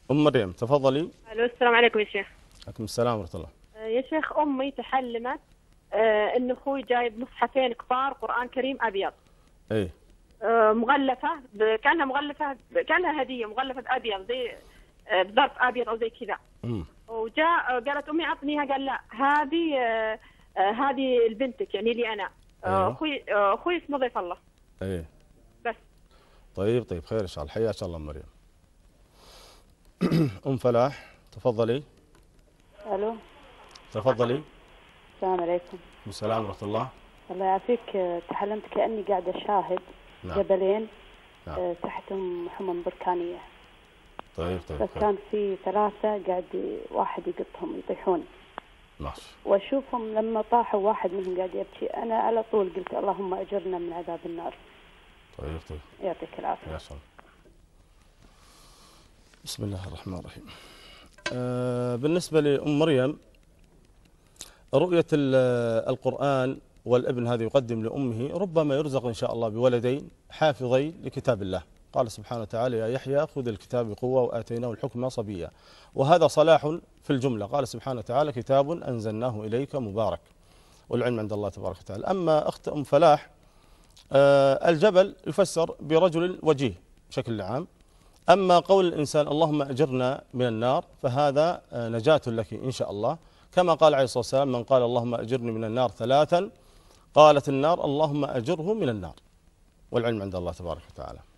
أم مريم تفضلي. الو، السلام عليكم يا شيخ. عليكم السلام ورحمة الله. يا شيخ، امي تحلمت ان اخوي جايب مصحفين كبار قران كريم ابيض. إيه. مغلفه كانها مغلفه، كانها هديه مغلفه ابيض زي بظرف ابيض او زي كذا. وجاء قالت امي عطنيها، قال لا، هذه لبنتك، يعني لي انا. أيوه. اخوي اسمه ضيف الله. إيه. بس. طيب خير إن شاء الله. حياك الله أم مريم. أم فلاح تفضلي. الو. تفضلي. السلام عليكم. السلام ورحمة الله. الله يعافيك. تحلمت كأني قاعدة شاهد. نعم. جبلين. نعم. تحتهم حمم بركانية. طيب بس خير. كان في ثلاثة قاعد واحد يقطهم يطيحون. ماشي. واشوفهم لما طاحوا واحد منهم قاعد يبكي، انا على طول قلت اللهم اجرنا من عذاب النار. طيب. يعطيك العافية. يا سلام. بسم الله الرحمن الرحيم. بالنسبة لأم مريم، رؤية القرآن والابن هذا يقدم لأمه ربما يرزق إن شاء الله بولدين حافظين لكتاب الله. قال سبحانه وتعالى: يا يحيى خذ الكتاب بقوة وآتيناه الحكم صبيا. وهذا صلاح في الجملة. قال سبحانه وتعالى: كتاب أنزلناه إليك مبارك، والعلم عند الله تبارك وتعالى. أما أخت أم فلاح، الجبل يفسر برجل وجيه بشكل عام. أما قول الإنسان اللهم أجرنا من النار فهذا نجاة لك إن شاء الله، كما قال عليه الصلاة والسلام: من قال اللهم أجرني من النار ثلاثا قالت النار اللهم أجره من النار، والعلم عند الله تبارك وتعالى.